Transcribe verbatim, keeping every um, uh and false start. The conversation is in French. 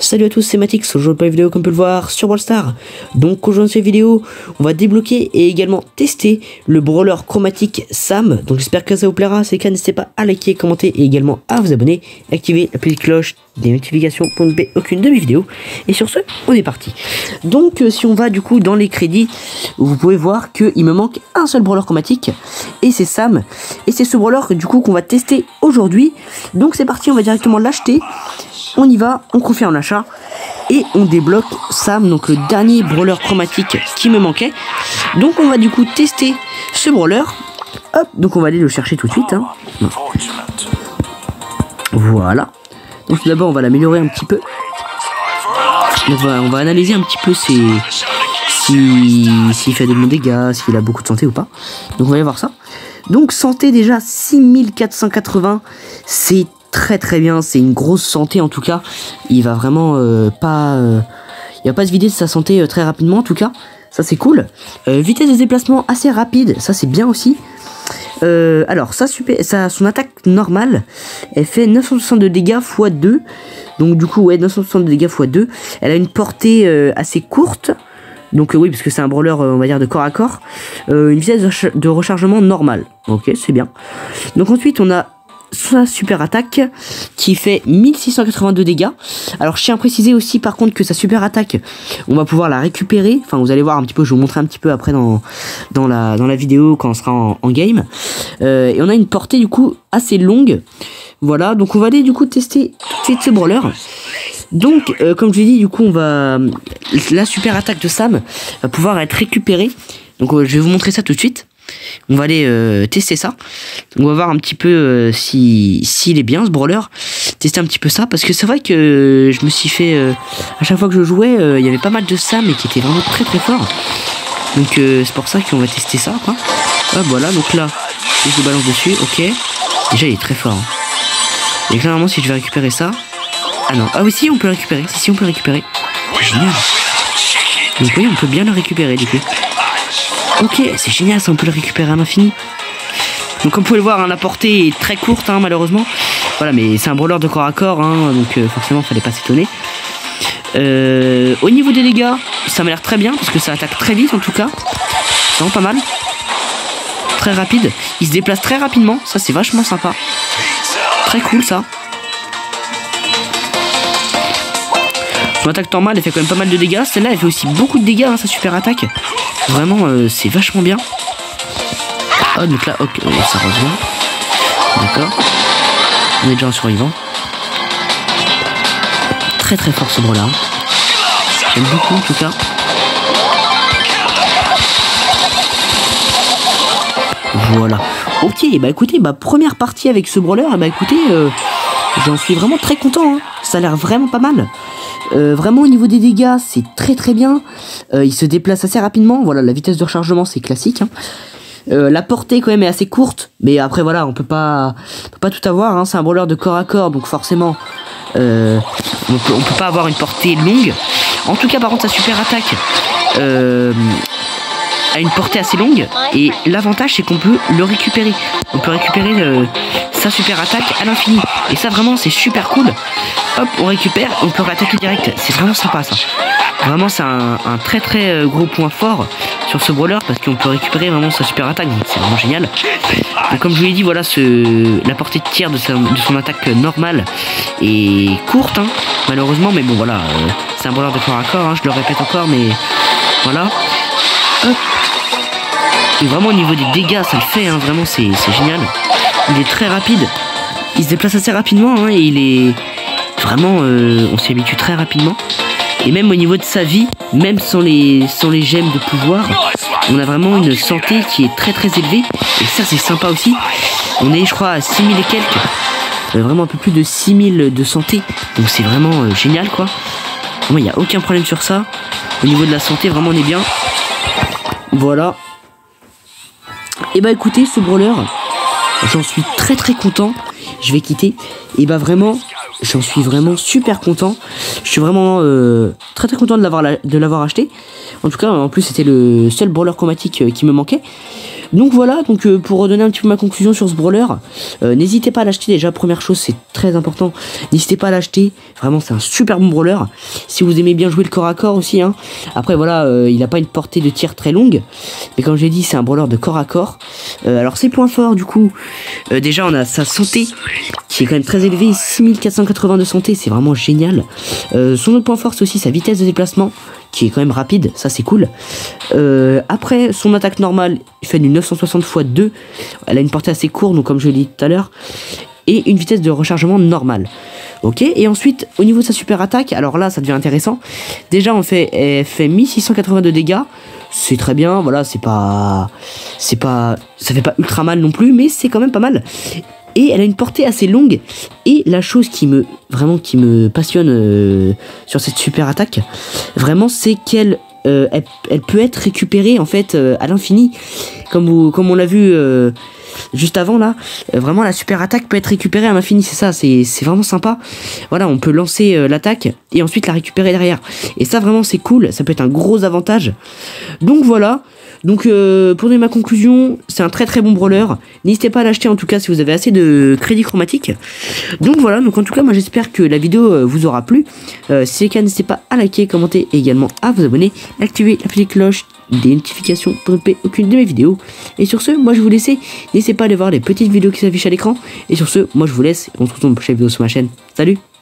Salut à tous, c'est Matix, aujourd'hui pour une vidéo comme on peut le voir sur Brawl Stars. Donc aujourd'hui dans cette vidéo, on va débloquer et également tester le brawler chromatique Sam. Donc j'espère que ça vous plaira, c'est le cas, n'hésitez pas à liker, commenter et également à vous abonner, activer la petite cloche des notifications pour ne louper aucune de mes vidéos. Et sur ce, on est parti. Donc euh, si on va du coup dans les crédits, vous pouvez voir qu'il me manque un seul brawler chromatique et c'est Sam. Et c'est ce brawler que du coup qu'on va tester aujourd'hui. Donc c'est parti, on va directement l'acheter. On y va, on confirme l'achat et on débloque Sam, donc le dernier brawler chromatique qui me manquait. Donc on va du coup tester ce brawler. Hop, donc on va aller le chercher tout de suite. Hein. Voilà. Donc tout d'abord on va l'améliorer un petit peu. Donc, on, va, on va analyser un petit peu ses, si s'il fait de bons dégâts, s'il a beaucoup de santé ou pas. Donc on va aller voir ça. Donc santé déjà six mille quatre cent quatre-vingts, c'est très très bien, c'est une grosse santé en tout cas. Il va vraiment euh, pas euh, il va pas se vider de sa santé euh, très rapidement en tout cas, ça c'est cool. euh, vitesse de déplacement assez rapide, ça c'est bien aussi. euh, alors ça, super, ça son attaque normale elle fait neuf cent soixante de dégâts fois deux, donc du coup ouais, neuf cent soixante de dégâts fois deux. Elle a une portée euh, assez courte. Donc euh, oui, parce que c'est un brawler, euh, on va dire, de corps à corps. Euh, une vitesse de, recharge de rechargement normale. Ok, c'est bien. Donc ensuite, on a sa super attaque qui fait mille six cent quatre-vingt-deux dégâts. Alors je tiens à préciser aussi par contre que sa super attaque, on va pouvoir la récupérer. Enfin, vous allez voir un petit peu, je vais vous montrer un petit peu après dans, dans, la, dans la vidéo quand on sera en, en game. Euh, et on a une portée du coup assez longue. Voilà, donc on va aller du coup tester tout de suite ce brawler. Donc, euh, comme je l'ai dit, du coup, on va la super attaque de Sam va pouvoir être récupérée. Donc, euh, je vais vous montrer ça tout de suite. On va aller euh, tester ça. On va voir un petit peu euh, si s'il est bien ce brawler. Tester un petit peu ça parce que c'est vrai que je me suis fait euh, à chaque fois que je jouais, euh, il y avait pas mal de Sam et qui était vraiment très très fort. Donc, euh, c'est pour ça qu'on va tester ça, quoi. Ah, voilà. Donc là, je le balance dessus. Ok. Déjà, il est très fort. Et clairement, si je vais récupérer ça. Ah non, ah oui, si on peut le récupérer, si, si on peut le récupérer. Génial. Donc oui, on peut bien le récupérer du coup. Ok, c'est génial, ça on peut le récupérer à l'infini. Donc comme vous pouvez le voir, hein, la portée est très courte, hein, malheureusement. Voilà, mais c'est un brawler de corps à corps, hein, donc euh, forcément fallait pas s'étonner. Euh, au niveau des dégâts, ça m'a l'air très bien parce que ça attaque très vite en tout cas. C'est vraiment pas mal. Très rapide, il se déplace très rapidement, ça c'est vachement sympa. Très cool ça. Son attaque normale, elle fait quand même pas mal de dégâts. Celle-là, elle fait aussi beaucoup de dégâts, hein, sa super attaque. Vraiment, euh, c'est vachement bien. Oh, donc là, ok, ça revient. D'accord. On est déjà un survivant. Très très fort ce brawler. J'aime beaucoup en tout cas. Voilà. Ok, bah écoutez, bah première partie avec ce brawler, bah écoutez, euh, j'en suis vraiment très content. Hein. Ça a l'air vraiment pas mal. Euh, vraiment au niveau des dégâts c'est très très bien. euh, Il se déplace assez rapidement. Voilà, la vitesse de rechargement c'est classique, hein. euh, La portée quand même est assez courte. Mais après voilà, on peut pas, on peut pas tout avoir, hein. C'est un brawler de corps à corps. Donc forcément euh, on, peut, on peut pas avoir une portée longue. En tout cas par contre sa super attaque euh, a une portée assez longue. Et l'avantage c'est qu'on peut le récupérer. On peut récupérer euh, sa super attaque à l'infini. Et ça vraiment c'est super cool. Hop, on récupère, on peut attaquer direct. C'est vraiment sympa ça. Vraiment c'est un, un très très gros point fort sur ce brawler parce qu'on peut récupérer vraiment sa super attaque. Donc c'est vraiment génial. Donc, comme je vous l'ai dit, voilà, ce, la portée de tir de, sa, de son attaque normale est courte, hein, malheureusement. Mais bon voilà, euh, c'est un brawler de corps à corps, hein, je le répète encore, mais voilà. Hop. Et vraiment au niveau des dégâts ça le fait, hein, vraiment c'est génial. Il est très rapide. Il se déplace assez rapidement, hein, et il est... Vraiment, euh, on s'y habitue très rapidement. Et même au niveau de sa vie, même sans les, sans les gemmes de pouvoir, on a vraiment une santé qui est très très élevée. Et ça c'est sympa aussi. On est je crois à six mille et quelques. Euh, vraiment un peu plus de six mille de santé. Donc c'est vraiment euh, génial quoi. Moi il n'y a aucun problème sur ça. Au niveau de la santé, vraiment on est bien. Voilà. Et bah écoutez, ce brawler, j'en suis très très content. Je vais quitter. Et bah vraiment... J'en suis vraiment super content. Je suis vraiment euh, très très content de l'avoir de l'avoir acheté. En tout cas, en plus c'était le seul brawler chromatique euh, qui me manquait. Donc voilà, donc euh, pour redonner un petit peu ma conclusion sur ce brawler, euh, n'hésitez pas à l'acheter déjà, première chose c'est très important, n'hésitez pas à l'acheter, vraiment c'est un super bon brawler, si vous aimez bien jouer le corps à corps aussi, hein. Après voilà, euh, il n'a pas une portée de tir très longue, mais comme j'ai dit c'est un brawler de corps à corps, euh, alors ses points forts du coup, euh, déjà on a sa santé, qui est quand même très élevée, six mille quatre cent quatre-vingts de santé, c'est vraiment génial, euh, son autre point fort c'est aussi sa vitesse de déplacement, qui est quand même rapide, ça c'est cool. Euh, après, son attaque normale fait du neuf cent soixante fois deux, elle a une portée assez courte, donc comme je l'ai dit tout à l'heure, et une vitesse de rechargement normale. Ok, et ensuite, au niveau de sa super attaque, alors là ça devient intéressant. Déjà, on fait, elle fait mille six cent quatre-vingt-deux dégâts, c'est très bien, voilà, c'est pas, c'est pas, ça fait pas ultra mal non plus, mais c'est quand même pas mal. Et elle a une portée assez longue. Et la chose qui me vraiment qui me passionne euh, sur cette super attaque, vraiment, c'est qu'elle euh, elle, elle peut être récupérée en fait euh, à l'infini, comme vous, comme on l'a vu euh, juste avant là. Euh, vraiment, la super attaque peut être récupérée à l'infini. C'est ça, c'est c'est vraiment sympa. Voilà, on peut lancer euh, l'attaque et ensuite la récupérer derrière. Et ça, vraiment, c'est cool. Ça peut être un gros avantage. Donc voilà. Donc euh, pour donner ma conclusion, c'est un très très bon brawler. N'hésitez pas à l'acheter en tout cas si vous avez assez de crédit chromatique. Donc voilà, donc en tout cas moi j'espère que la vidéo euh, vous aura plu. Euh, si c'est le cas, n'hésitez pas à liker, commenter et également à vous abonner, activer la petite cloche des notifications pour ne louper aucune de mes vidéos. Et sur ce, moi je vous laisse, n'hésitez pas à aller voir les petites vidéos qui s'affichent à l'écran. Et sur ce, moi je vous laisse, on se retrouve dans une prochaine vidéo sur ma chaîne. Salut!